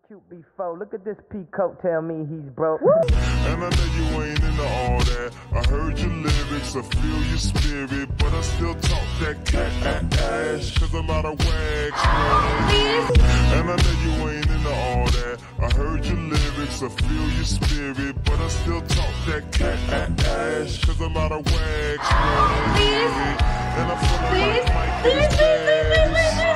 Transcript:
cute before. Look at this peacoat, tell me he's broke. And I know you ain't into all that. I heard your lyrics, I feel your spirit, but I still talk that cat ass, cause I'm out of wax. And I know you ain't into all that. I heard your lyrics, I feel your spirit, but I still talk that cat ass, cause I'm out of wax. And I feel like Mike is